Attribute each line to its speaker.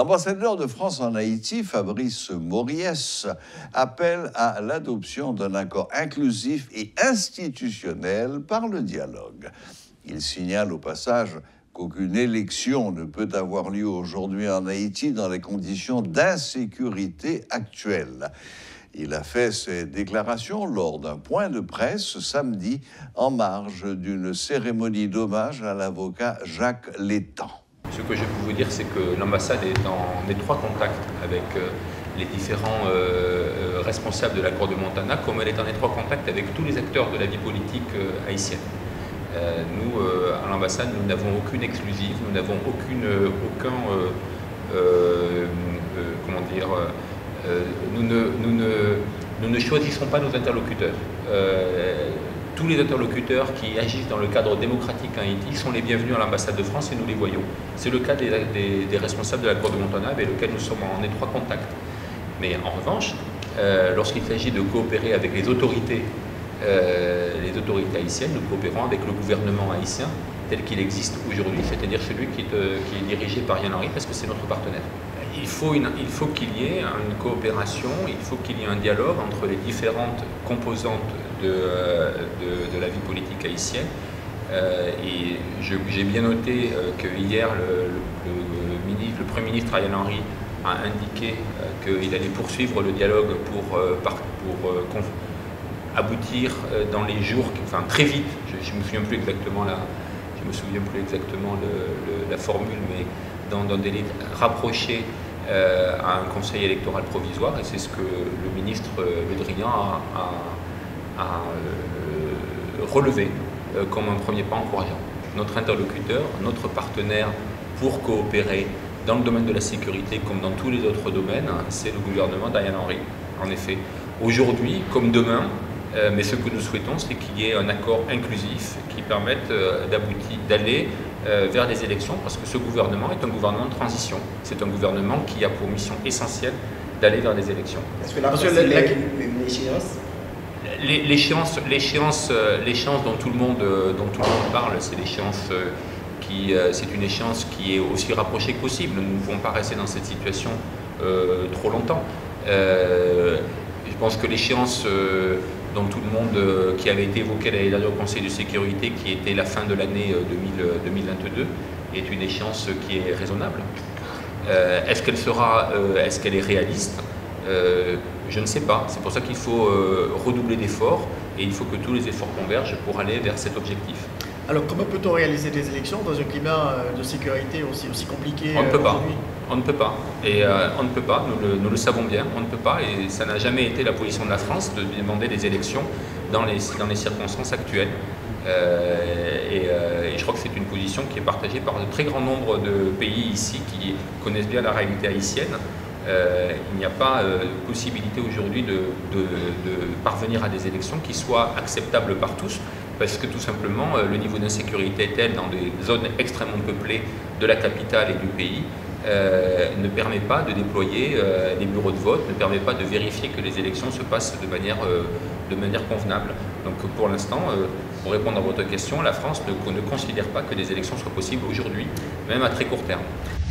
Speaker 1: L'ambassadeur de France en Haïti, Fabrice Moriès, appelle à l'adoption d'un accord inclusif et institutionnel par le dialogue. Il signale au passage qu'aucune élection ne peut avoir lieu aujourd'hui en Haïti dans les conditions d'insécurité actuelles. Il a fait ces déclarations lors d'un point de presse samedi en marge d'une cérémonie d'hommage à l'avocat Jacques Létang.
Speaker 2: Ce que je peux vous dire, c'est que l'ambassade est en étroit contact avec les différents responsables de l'accord de Montana, comme elle est en étroit contact avec tous les acteurs de la vie politique haïtienne. Nous, à l'ambassade, nous n'avons aucune exclusive, nous n'avons nous ne choisissons pas nos interlocuteurs. Tous les interlocuteurs qui agissent dans le cadre démocratique en Haïti sont les bienvenus à l'ambassade de France et nous les voyons. C'est le cas des responsables de l'accord de Montana avec lesquels nous sommes en étroit contact. Mais en revanche, lorsqu'il s'agit de coopérer avec les autorités haïtiennes, nous coopérons avec le gouvernement haïtien tel qu'il existe aujourd'hui, c'est-à-dire celui qui est dirigé par Ariel Henry, parce que c'est notre partenaire. Il faut qu'il y ait une coopération, il faut qu'il y ait un dialogue entre les différentes composantes de la vie politique haïtienne. Et j'ai bien noté que hier, le Premier ministre Ariel Henry a indiqué qu'il allait poursuivre le dialogue pour aboutir dans les jours, enfin très vite, je me souviens plus exactement la formule, mais dans un délai rapproché à un conseil électoral provisoire, et c'est ce que le ministre Le Drian a relevé comme un premier pas encourageant. Notre interlocuteur, notre partenaire pour coopérer dans le domaine de la sécurité comme dans tous les autres domaines, c'est le gouvernement d'Ariel Henry. En effet, aujourd'hui comme demain, mais ce que nous souhaitons, c'est qu'il y ait un accord inclusif qui permette d'aller vers des élections, parce que ce gouvernement est un gouvernement de transition. C'est un gouvernement qui a pour mission essentielle d'aller vers des élections.
Speaker 3: Est-ce que là,
Speaker 2: l'échéance dont tout le monde parle, c'est l'échéance c'est une échéance qui est aussi rapprochée que possible. Nous ne pouvons pas rester dans cette situation trop longtemps. Je pense que l'échéance dont tout le monde, qui avait été évoquée l'année dernière au Conseil de sécurité, qui était la fin de l'année 2022, est une échéance qui est raisonnable. Est-ce qu'elle est réaliste? Je ne sais pas. C'est pour ça qu'il faut redoubler d'efforts et il faut que tous les efforts convergent pour aller vers cet objectif.
Speaker 3: Alors comment peut-on réaliser des élections dans un climat de sécurité aussi compliqué?
Speaker 2: On ne peut pas. On ne peut pas. Et on ne peut pas, nous le savons bien, on ne peut pas. Et ça n'a jamais été la position de la France de demander des élections dans les circonstances actuelles. Et je crois que c'est une position qui est partagée par un très grand nombre de pays ici qui connaissent bien la réalité haïtienne. Il n'y a pas possibilité aujourd'hui de parvenir à des élections qui soient acceptables par tous, parce que tout simplement le niveau d'insécurité est tel dans des zones extrêmement peuplées de la capitale et du pays, ne permet pas de déployer des bureaux de vote, ne permet pas de vérifier que les élections se passent de manière convenable. Donc pour l'instant, pour répondre à votre question, la France ne considère pas que des élections soient possibles aujourd'hui, même à très court terme.